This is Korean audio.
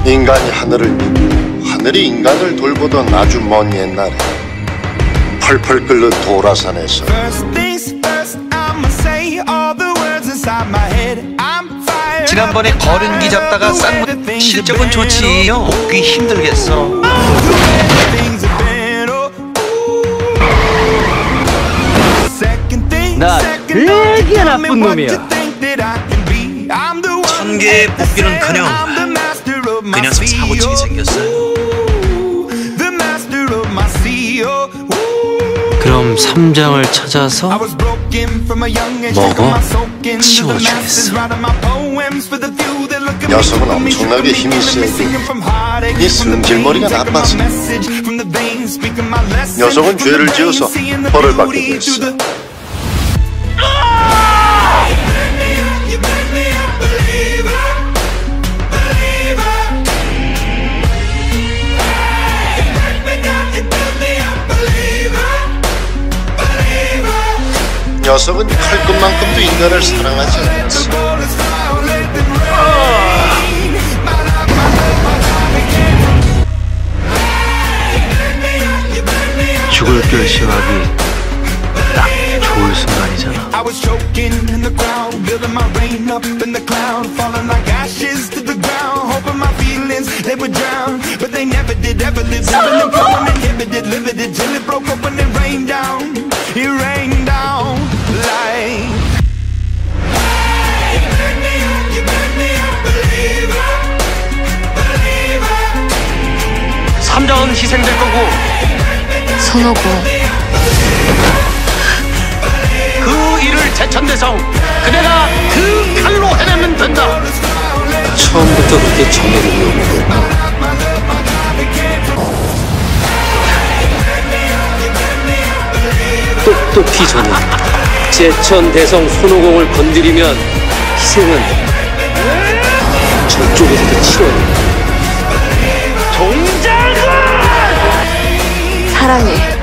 인간이 하늘을 믿고 하늘이 인간을 돌보던 아주 먼 옛날에 펄펄 끓는 도라산에서 지난번에 거른기 잡다가 쌍문 실적은 좋지요. 먹기 힘들겠어. 나 되게 나쁜 놈이야. 천개의 뽑기는커녕 그 녀석 사고치게 생겼어요. 그럼 3장을 찾아서 먹어 치워주겠어. 녀석은 엄청나게 힘이 세고 이 승질머리가 나빠서 녀석은 죄를 지어서 벌을 받게 됐어. 녀석은 칼 것만큼도 인간을 사랑하지 않았어. 죽을 결심하기 딱 좋을 순간이잖아. 삼장은 희생될 거고 손오공 그 일을 제천대성 그대가 그 칼로 해내면 된다. 처음부터 그렇게 정의를 요구했나? 똑똑히 저는 제천대성 손오공을 건드리면 희생은 저쪽에서 치러야. 사랑해.